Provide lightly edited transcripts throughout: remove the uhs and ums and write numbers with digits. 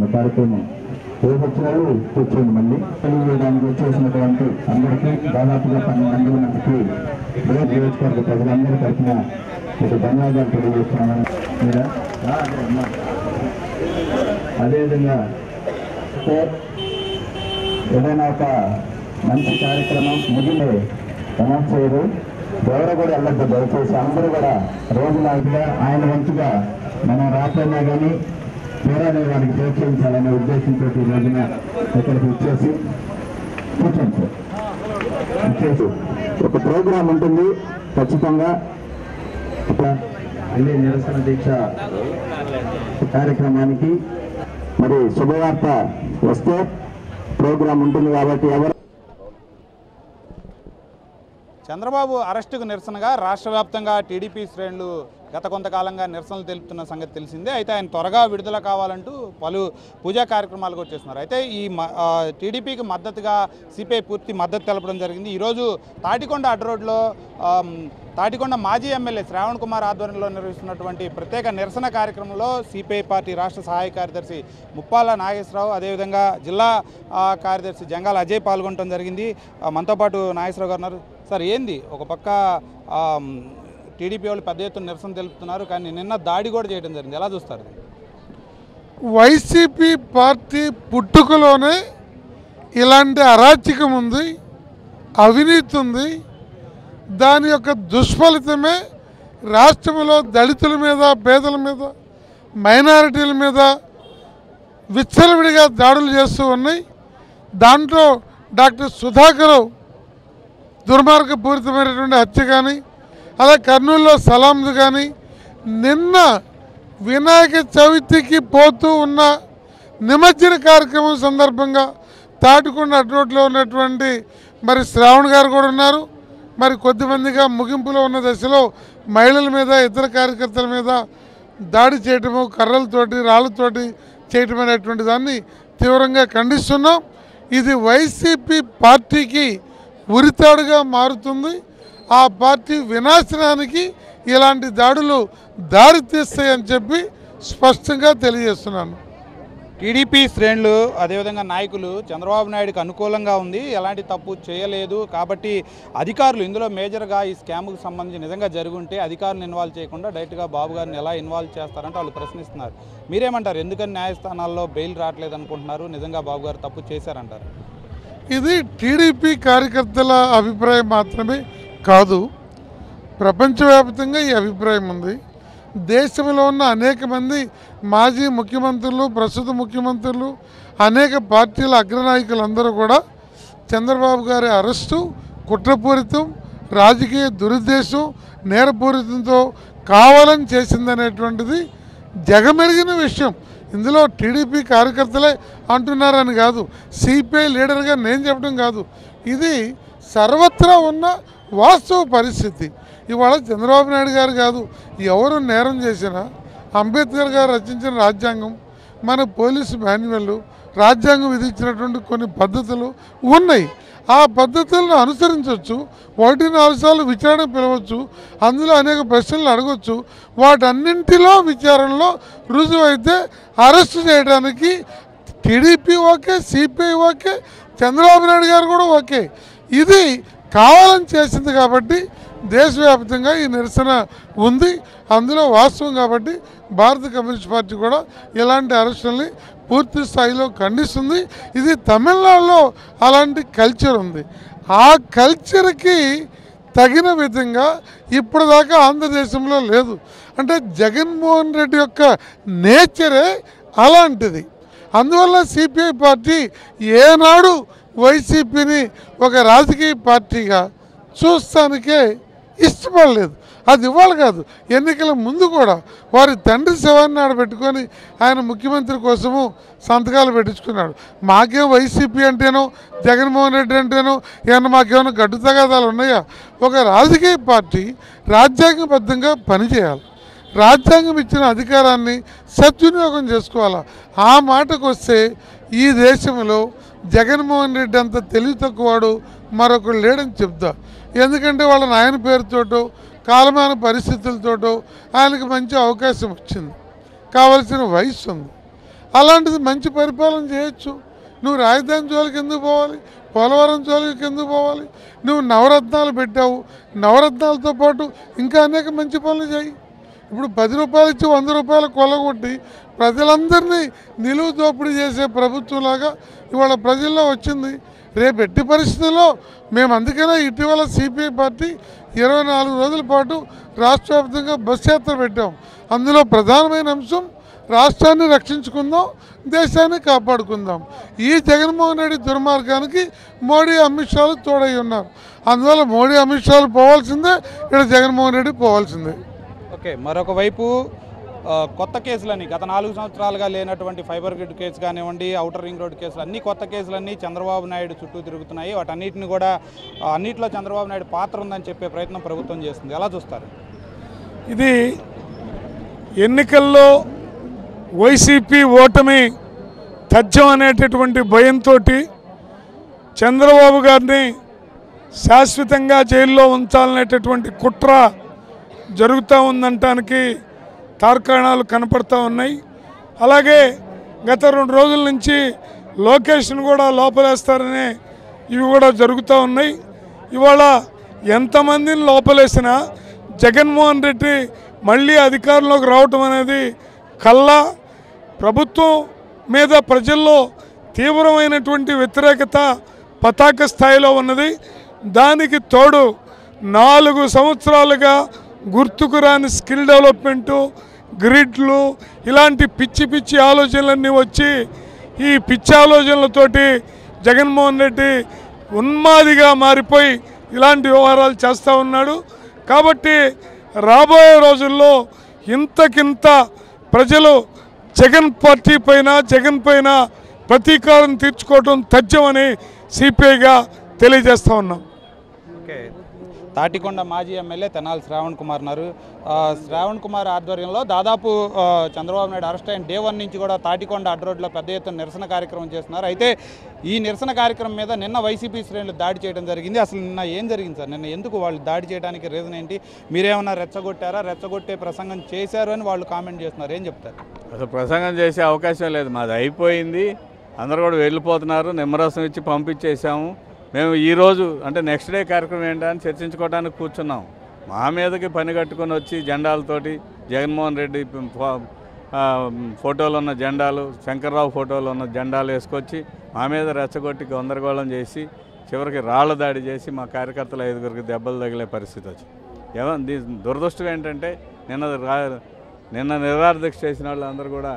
కార్యక్రమం వచ్చినారు కూర్చోండి. మళ్ళీ తెలియజేయడానికి వచ్చేసినటువంటి అందరికీ దాదాపుగా 12 మందికి నియోజకవర్గ ప్రజలందరి తరఫున మీకు ధన్యవాదాలు తెలియజేస్తున్నాను. అదేవిధంగా ఏదైనా ఒక మంచి కార్యక్రమం ముగిలే అనౌన్స్ చేయరు, ఎవరు కూడా వెళ్ళద్దు. దయచేసి అందరూ కూడా రోజులాగా ఆయన వంతుగా మనం రాకపోయినా కానీ పేరాన్ని వారికి ప్రోత్సహించాలనే ఉద్దేశంతో ఈ రోజున ఇక్కడికి వచ్చేసి ఒక ప్రోగ్రాం ఉంటుంది ఖచ్చితంగా. అన్ని నిరసన దీక్ష కార్యక్రమానికి మరి శుభవార్త వస్తే ప్రోగ్రాం ఉంటుంది కాబట్టి ఎవరు చంద్రబాబు అరెస్టుకు నిరసనగా రాష్ట్ర వ్యాప్తంగా టీడీపీ శ్రేణులు గత కొంతకాలంగా నిరసనలు తెలుపుతున్న సంగతి తెలిసిందే. అయితే ఆయన త్వరగా విడుదల కావాలంటూ పలు పూజా కార్యక్రమాలకు వచ్చేస్తున్నారు. అయితే ఈ టీడీపీకి మద్దతుగా సిపిఐ పూర్తి మద్దతు తెలపడం జరిగింది. ఈరోజు తాటికొండ అడ్రోడ్లో తాటికొండ మాజీ ఎమ్మెల్యే శ్రావణ్ కుమార్ ఆధ్వర్యంలో నిర్వహిస్తున్నటువంటి ప్రత్యేక నిరసన కార్యక్రమంలో సిపిఐ పార్టీ రాష్ట్ర సహాయ కార్యదర్శి ముప్పాల నాగేశ్వరరావు, అదేవిధంగా జిల్లా కార్యదర్శి జంగాల అజయ్ పాల్గొనడం జరిగింది. మనతో పాటు నాగేశ్వరరావు గారు ఉన్నారు. సార్, ఏంది ఒక పక్క టీడీపీ వాళ్ళు పెద్ద ఎత్తున నిరసన తెలుపుతున్నారు, కానీ నిన్న దాడి కూడా చేయడం జరిగింది, ఎలా చూస్తారు? వైసీపీ పార్టీ పుట్టుకలోనే ఇలాంటి అరాచకం ఉంది, అవినీతి ఉంది. దాని యొక్క దుష్ఫలితమే రాష్ట్రంలో దళితుల మీద, పేదల మీద, మైనారిటీల మీద విచ్చలవిడిగా దాడులు చేస్తూ ఉన్నాయి. దాంట్లో డాక్టర్ సుధాకర్ దుర్మార్గపూరితమైనటువంటి హత్య కానీ, అలా కర్నూలులో సలాంది కానీ, నిన్న వినాయక చవితికి పోతూ ఉన్న నిమజ్జన కార్యక్రమం సందర్భంగా తాటికొండ అడ్రోడ్లో ఉన్నటువంటి మరి శ్రావణ్ గారు కూడా ఉన్నారు. మరి కొద్దిమందిగా ముగింపులో ఉన్న దశలో మహిళల మీద, ఇతర కార్యకర్తల మీద దాడి చేయటము, కర్రలతోటి రాళ్ళతోటి చేయటం అనేటువంటి దాన్ని తీవ్రంగా ఖండిస్తున్నాం. ఇది వైసీపీ పార్టీకి ఉరితాడుగా మారుతుంది. ఆ పార్టీ వినాశనానికి ఇలాంటి దాడులు దారితీస్తాయని చెప్పి స్పష్టంగా తెలియజేస్తున్నాను. టీడీపీ శ్రేణులు అదేవిధంగా నాయకులు చంద్రబాబు నాయుడుకి అనుకూలంగా ఉంది, ఎలాంటి తప్పు చేయలేదు కాబట్టి అధికారులు ఇందులో మేజర్గా ఈ స్కామ్కు సంబంధించి నిజంగా జరుగుంటే అధికారులను ఇన్వాల్వ్ చేయకుండా డైరెక్ట్గా బాబు గారిని ఎలా ఇన్వాల్వ్ చేస్తారంటే వాళ్ళు ప్రశ్నిస్తున్నారు. మీరేమంటారు? ఎందుకని న్యాయస్థానాల్లో బెయిల్ రావట్లేదు అనుకుంటున్నారు? నిజంగా బాబు గారు తప్పు చేశారంటారు? ఇది టీడీపీ కార్యకర్తల అభిప్రాయం మాత్రమే కాదు, ప్రపంచవ్యాప్తంగా ఈ అభిప్రాయం ఉంది. దేశంలో ఉన్న అనేక మంది మాజీ ముఖ్యమంత్రులు, ప్రస్తుత ముఖ్యమంత్రులు, అనేక పార్టీల అగ్రనాయకులందరూ కూడా చంద్రబాబు గారి అరెస్టు కుట్రపూరితం, రాజకీయ దురుద్దేశం, నేరపూరితంతో కావాలని చేసిందనేటువంటిది జగమెరిగిన విషయం. ఇందులో టీడీపీ కార్యకర్తలే అంటున్నారని కాదు, సిపిఐ లీడర్గా నేను చెప్పడం కాదు, ఇది సర్వత్రా ఉన్న వాస్తవ పరిస్థితి. ఇవాళ చంద్రబాబు నాయుడు గారు కాదు, ఎవరు నేరం చేసినా అంబేద్కర్ గారు రచించిన రాజ్యాంగం, మన పోలీసు మాన్యువల్, రాజ్యాంగం విధించినటువంటి కొన్ని పద్ధతులు ఉన్నాయి. ఆ పద్ధతులను అనుసరించవచ్చు, 1-4 సార్లు విచారణ పిలవచ్చు, అందులో అనేక ప్రశ్నలు అడగవచ్చు. వాటన్నింటిలో విచారణలో రుజువైతే అరెస్టు చేయడానికి TDP okay, CPI okay, Chandrababu Naidu గారు కూడా ఓకే. ఇది కావాలని చేసింది కాబట్టి దేశవ్యాప్తంగా ఈ నిరసన ఉంది. అందులో వాస్తవం కాబట్టి భారత కమ్యూనిస్ట్ పార్టీ కూడా ఇలాంటి అరెస్టుల్ని పూర్తి స్థాయిలో ఖండిస్తుంది. ఇది తమిళనాడులో అలాంటి కల్చర్ ఉంది. ఆ కల్చర్కి తగిన విధంగా ఇప్పటిదాకా ఆంధ్రదేశంలో లేదు. అంటే జగన్మోహన్ రెడ్డి యొక్క నేచరే అలాంటిది. అందువల్ల సిపిఐ పార్టీ ఏనాడు వైసీపీని ఒక రాజకీయ పార్టీగా చూస్తానికే ఇష్టపడలేదు. అది ఇవ్వాలి కాదు, ఎన్నికల ముందు కూడా వారి తండ్రి శవాన్ని ఆడబెట్టుకొని ఆయన ముఖ్యమంత్రి కోసము సంతకాలు పెట్టించుకున్నాడు. మాకేం వైసీపీ అంటేనో జగన్మోహన్ రెడ్డి అంటేనో ఏమన్నా మాకేమైనా గడ్డు తగాదాలు ఉన్నాయా? ఒక రాజకీయ పార్టీ రాజ్యాంగబద్ధంగా పనిచేయాలి, రాజ్యాంగం ఇచ్చిన అధికారాన్ని సద్వినియోగం చేసుకోవాలా. ఆ మాటకు వస్తే ఈ దేశంలో జగన్మోహన్ రెడ్డి అంత తెలివి తక్కువవాడు మరొకరు లేడని చెప్తా. ఎందుకంటే వాళ్ళ నాయన పేరుతోటో కాలమాన పరిస్థితులతోటో ఆయనకు మంచి అవకాశం వచ్చింది, కావలసిన వయసు ఉంది. అలాంటిది మంచి పరిపాలన చేయొచ్చు. నువ్వు రాజధాని జోలికి ఎందుకు పోవాలి, పోలవరం జోలికి ఎందుకు పోవాలి? నువ్వు నవరత్నాలు పెట్టావు, నవరత్నాలతో పాటు ఇంకా అనేక మంచి పనులు చేయి. ఇప్పుడు 10 రూపాయలు ఇచ్చి 100 రూపాయలు కొల్లగొట్టి ప్రజలందరినీ నిలువు దోపిడీ చేసే ప్రభుత్వంలాగా ఇవాళ ప్రజల్లో వచ్చింది. రేపు ఎట్టి పరిస్థితుల్లో మేము అందుకనే ఇటీవల సిపిఐ పార్టీ 24 రోజుల పాటు రాష్ట్ర వ్యాప్తంగా బస్ యాత్ర పెట్టాం. అందులో ప్రధానమైన అంశం రాష్ట్రాన్ని రక్షించుకుందాం, దేశాన్ని కాపాడుకుందాం. ఈ జగన్మోహన్ రెడ్డి దుర్మార్గానికి మోడీ అమిత్ షాలు తోడై ఉన్నారు. అందువల్ల మోడీ అమిత్ షాలు పోవాల్సిందే, ఇక్కడ జగన్మోహన్ రెడ్డి పోవాల్సిందే. ఓకే, మరొక వైపు కొత్త కేసులని గత 4 సంవత్సరాలుగా లేనటువంటి ఫైబర్ గ్రిడ్ కేసు కానివ్వండి, ఔటర్ రింగ్ రోడ్ కేసులు, అన్ని కొత్త కేసులన్నీ చంద్రబాబు నాయుడు చుట్టూ తిరుగుతున్నాయి. వాటన్నిటిని కూడా అన్నింటిలో చంద్రబాబు నాయుడు పాత్ర ఉందని చెప్పే ప్రయత్నం ప్రభుత్వం చేస్తుంది. ఎలా చూస్తారు? ఇది ఎన్నికల్లో వైసీపీ ఓటమి తథ్యం అనేటటువంటి భయంతో చంద్రబాబు గారిని శాశ్వతంగా జైల్లో ఉంచాలనేటటువంటి కుట్ర జరుగుతూ ఉందంటానికి తార్కాణాలు కనపడుతూ ఉన్నాయి. అలాగే గత 2 రోజుల నుంచి లోకేష్ను కూడా లోపలేస్తారనే ఇవి కూడా జరుగుతూ ఉన్నాయి. ఇవాళ ఎంతమందిని లోపలేసినా జగన్మోహన్ రెడ్డి మళ్ళీ అధికారంలోకి రావటం అనేది కల్లా. ప్రభుత్వం మీద ప్రజల్లో తీవ్రమైనటువంటి వ్యతిరేకత పతాక స్థాయిలో ఉన్నది. దానికి తోడు 4 సంవత్సరాలుగా గుర్తుకు రాని స్కిల్ డెవలప్మెంటు, గ్రిడ్లు, ఇలాంటి పిచ్చి పిచ్చి ఆలోచనలన్నీ వచ్చి ఈ పిచ్చి ఆలోచనలతోటి జగన్మోహన్ రెడ్డి ఉన్మాదిగా మారిపోయి ఇలాంటి వ్యవహారాలు చేస్తూ ఉన్నాడు. కాబట్టి రాబోయే రోజుల్లో ఇంతకింత ప్రజలు జగన్ పార్టీ పైన, జగన్ పైన ప్రతీకారం తీర్చుకోవడం తథ్యమని సిపిఐగా తెలియజేస్తూ ఉన్నాం. ఓకే, తాటికొండ మాజీ ఎమ్మెల్యే తెనాలి శ్రావణ్ కుమార్ ఉన్నారు. శ్రావణ్ కుమార్ ఆధ్వర్యంలో దాదాపు చంద్రబాబు నాయుడు అరెస్ట్ అయిన డే 1 నుంచి కూడా తాటికొండ అడ్డ రోడ్లో పెద్ద ఎత్తున నిరసన కార్యక్రమం చేస్తున్నారు. అయితే ఈ నిరసన కార్యక్రమం మీద నిన్న వైసీపీ శ్రేణులు దాడి చేయడం జరిగింది. అసలు నిన్న ఏం జరిగింది సార్? నిన్న ఎందుకు వాళ్ళు దాడి చేయడానికి రీజన్ ఏంటి? మీరేమన్నా రెచ్చగొట్టారా? రెచ్చగొట్టే ప్రసంగం చేశారు అని వాళ్ళు కామెంట్ చేస్తున్నారు. ఏం చెప్తారు? అసలు ప్రసంగం చేసే అవకాశం లేదు, మాది అయిపోయింది. అందరూ కూడా వెళ్ళిపోతున్నారు, నిమ్మరసం ఇచ్చి పంపించేసాము. మేము ఈరోజు అంటే నెక్స్ట్ డే కార్యక్రమం ఏంటని చర్చించుకోవడానికి కూర్చున్నాం. మా మీదకి పని కట్టుకొని వచ్చి జెండాలతోటి జగన్మోహన్ రెడ్డి ఫోటోలు ఉన్న జెండాలు, శంకర్రావు ఫోటోలు ఉన్న జెండాలు వేసుకొచ్చి మా మీద రెచ్చగొట్టి గందరగోళం చేసి చివరికి రాళ్ల దాడి చేసి మా కార్యకర్తలు 5గురికి దెబ్బలు తగిలే పరిస్థితి వచ్చింది. దురదృష్టం ఏంటంటే నిన్న నిరాదీక్ష చేసిన వాళ్ళు అందరూ కూడా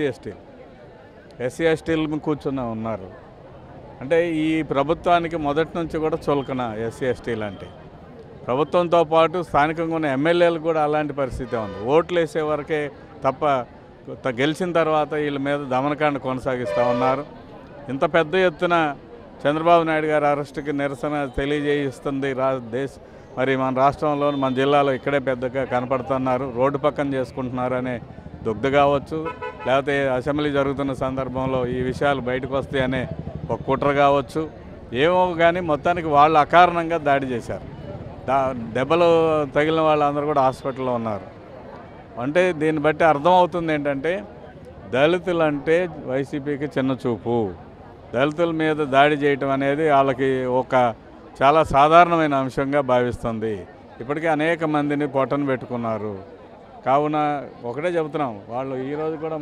ఎస్సీ ఎస్టీలు కూర్చుని ఉన్నారు. అంటే ఈ ప్రభుత్వానికి మొదటి నుంచి కూడా చులకన ఎస్సీ ఎస్టీలు అంటే. ప్రభుత్వంతో పాటు స్థానికంగా ఉన్న ఎమ్మెల్యేలు కూడా అలాంటి పరిస్థితి ఉంది. ఓట్లు వేసే వరకే తప్ప గెలిచిన తర్వాత వీళ్ళ మీద దమనకాండ కొనసాగిస్తూ ఉన్నారు. ఇంత పెద్ద ఎత్తున చంద్రబాబు నాయుడు గారి అరెస్టుకి నిరసన తెలియజేస్తుంది మరి మన రాష్ట్రంలో, మన జిల్లాలో ఇక్కడే పెద్దగా కనపడుతున్నారు. రోడ్డు పక్కన చేసుకుంటున్నారు అనే దుగ్ధ కావచ్చు, లేకపోతే అసెంబ్లీ జరుగుతున్న సందర్భంలో ఈ విషయాలు బయటకు వస్తాయనే ఒక కుట్ర కావచ్చు, ఏమో కానీ మొత్తానికి వాళ్ళు అకారణంగా దాడి చేశారు. దెబ్బలు తగిలిన వాళ్ళందరూ కూడా హాస్పిటల్లో ఉన్నారు. అంటే దీన్ని బట్టి అర్థమవుతుంది ఏంటంటే దళితులంటే వైసీపీకి చిన్న చూపు. దళితుల మీద దాడి చేయటం అనేది వాళ్ళకి ఒక చాలా సాధారణమైన అంశంగా భావిస్తుంది. ఇప్పటికే అనేక మందిని పొట్టను పెట్టుకున్నారు. కావున ఒకటే చెబుతున్నాం, వాళ్ళు ఈరోజు కూడా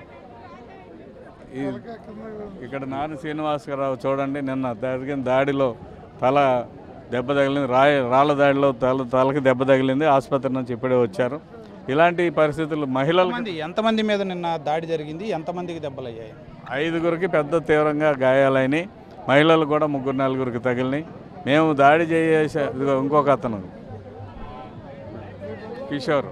ఇక్కడ నాని శ్రీనివాసరావు చూడండి, నిన్న జరిగిన దాడిలో తల దెబ్బ తగిలింది, రాళ్ళ దాడిలో తలకి దెబ్బ తగిలింది, ఆసుపత్రి నుంచి ఇప్పుడే వచ్చారు. ఇలాంటి పరిస్థితులు మహిళలు. ఎంతమంది మీద నిన్న దాడి జరిగింది? ఎంతమందికి దెబ్బలు అయ్యాయి? 5గురికి పెద్ద తీవ్రంగా గాయాలైనవి, మహిళలు కూడా 3-4గురికి తగిలినాయి. మేము దాడి చేసే ఇంకొక అతను కిషోర్,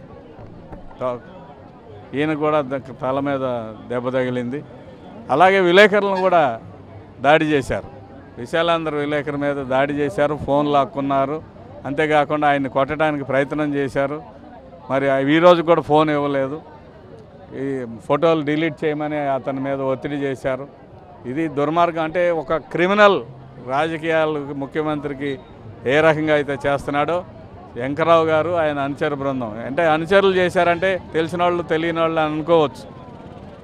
ఈయన కూడా తల మీద దెబ్బ తగిలింది. అలాగే విలేకరులను కూడా దాడి చేశారు. విశాలాంధ్ర విలేకరు మీద దాడి చేశారు, ఫోన్ లాక్కున్నారు. అంతేకాకుండా ఆయన్ని కొట్టడానికి ప్రయత్నం చేశారు. మరి ఈరోజు కూడా ఫోన్ ఇవ్వలేదు. ఈ ఫోటోలు డిలీట్ చేయమని అతని మీద ఒత్తిడి చేశారు. ఇది దుర్మార్గం. అంటే ఒక క్రిమినల్ రాజకీయాలకు ముఖ్యమంత్రికి ఏ రకంగా అయితే చేస్తున్నాడో వెంకరావు గారు ఆయన అనుచర బృందం, అంటే అనుచరులు చేశారంటే తెలిసిన వాళ్ళు తెలియని వాళ్ళు అనుకోవచ్చు.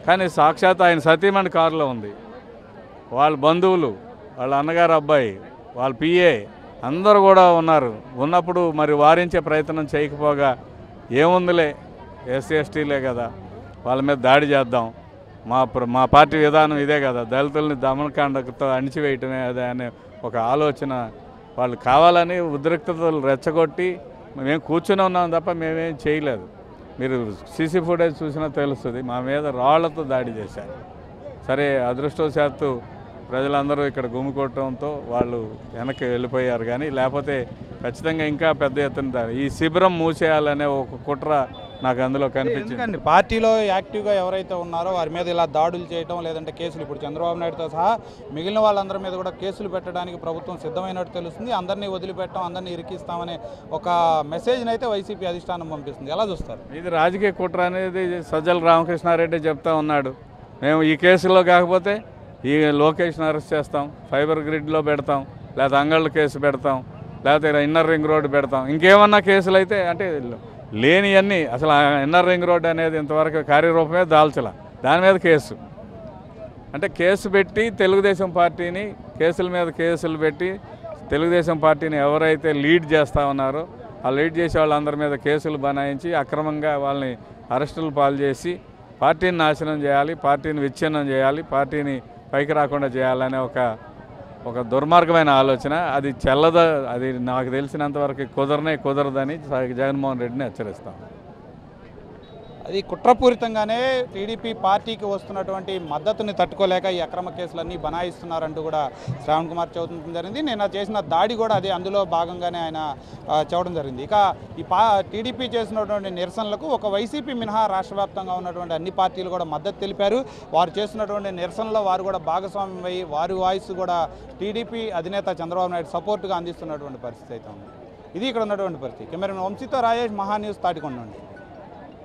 కానీ సాక్షాత్ ఆయన సతీమణి కారులో ఉంది. వాళ్ళ బంధువులు, వాళ్ళ అన్నగారు అబ్బాయి, వాళ్ళ పిఏ అందరూ కూడా ఉన్నారు. ఉన్నప్పుడు మరి వారించే ప్రయత్నం చేయకపోగా ఏముందిలే, ఎస్సీ ఎస్టీలే కదా, వాళ్ళ మీద దాడి చేద్దాం, మా పార్టీ విధానం ఇదే కదా, దళితుల్ని దమనకాండతో అణిచివేయటమే అదే అనే ఒక ఆలోచన వాళ్ళు కావాలని ఉద్రిక్తతలు రెచ్చగొట్టి మేము కూర్చొని ఉన్నాం తప్ప మేమేం చేయలేదు. మీరు సీసీ ఫుటేజ్ చూసినా తెలుస్తుంది, మా మీద రాళ్లతో దాడి చేశారు. సరే, అదృష్టవశాత్తు ప్రజలందరూ ఇక్కడ గుమికొట్టడంతో వాళ్ళు వెనక్కి వెళ్ళిపోయారు. కానీ లేకపోతే ఖచ్చితంగా ఇంకా పెద్ద ఎత్తున ఈ శిబిరం మూసేయాలనే ఒక కుట్ర నాకు అందులో కనిపించింది. ఎందుకండి పార్టీలో యాక్టివ్గా ఎవరైతే ఉన్నారో వారి మీద ఇలా దాడులు చేయడం, లేదంటే కేసులు, ఇప్పుడు చంద్రబాబు నాయుడుతో సహా మిగిలిన వాళ్ళందరి మీద కూడా కేసులు పెట్టడానికి ప్రభుత్వం సిద్ధమైనట్టు తెలుస్తుంది. అందరినీ వదిలిపెట్టడం, అందరినీ ఇరికిస్తామనే ఒక మెసేజ్ని అయితే వైసీపీ అధిష్టానం పంపిస్తుంది. ఎలా చూస్తారు? ఇది రాజకీయ కుట్ర అనేది సజ్జల రామకృష్ణారెడ్డి చెప్తా ఉన్నాడు. మేము ఈ కేసులో కాకపోతే ఈ లోకేష్ని అరెస్ట్ చేస్తాం, ఫైబర్ గ్రిడ్లో పెడతాం, లేకపోతే అంగళ్ళ కేసు పెడతాం, లేకపోతే ఇన్నర్ రింగ్ రోడ్డు పెడతాం, ఇంకేమన్నా కేసులు అయితే అంటే లేనివన్నీ. అసలు ఇన్నర్ రింగ్ రోడ్డు అనేది ఇంతవరకు కార్యరూపమే దాల్చల, దాని మీద కేసు అంటే కేసు పెట్టి తెలుగుదేశం పార్టీని కేసుల మీద కేసులు పెట్టి తెలుగుదేశం పార్టీని ఎవరైతే లీడ్ చేస్తూ ఉన్నారో ఆ లీడ్ చేసే వాళ్ళందరి మీద కేసులు బనాయించి అక్రమంగా వాళ్ళని అరెస్టులు పాలు చేసి పార్టీని నాశనం చేయాలి, పార్టీని విచ్ఛిన్నం చేయాలి, పార్టీని పైకి రాకుండా చేయాలనే ఒక దుర్మార్గమైన ఆలోచన. అది చెల్లద, అది నాకు తెలిసినంతవరకు కుదరదని జగన్మోహన్ రెడ్డిని హెచ్చరిస్తాం. అది కుట్రపూరితంగానే టీడీపీ పార్టీకి వస్తున్నటువంటి మద్దతుని తట్టుకోలేక ఈ అక్రమ కేసులన్నీ బనాయిస్తున్నారంటూ కూడా శ్రావణ్ కుమార్ చెప్పడం జరిగింది. నేను చేసిన దాడి కూడా అదే అందులో భాగంగానే ఆయన చెప్పడం జరిగింది. ఇక ఈ టీడీపీ చేసినటువంటి నిరసనలకు ఒక వైసీపీ మినహా రాష్ట్ర వ్యాప్తంగా ఉన్నటువంటి అన్ని పార్టీలు కూడా మద్దతు తెలిపారు. వారు చేస్తున్నటువంటి నిరసనలో వారు కూడా భాగస్వామ్యం అయ్యి వారి వాయిస్ కూడా టీడీపీ అధినేత చంద్రబాబు నాయుడు సపోర్టుగా అందిస్తున్నటువంటి పరిస్థితి అయితే ఉంది. ఇది ఇక్కడ ఉన్నటువంటి పరిస్థితి. కెమెరామెన్ వంశీతో రాజేష్, మహా న్యూస్, తాటికొండ నుండి.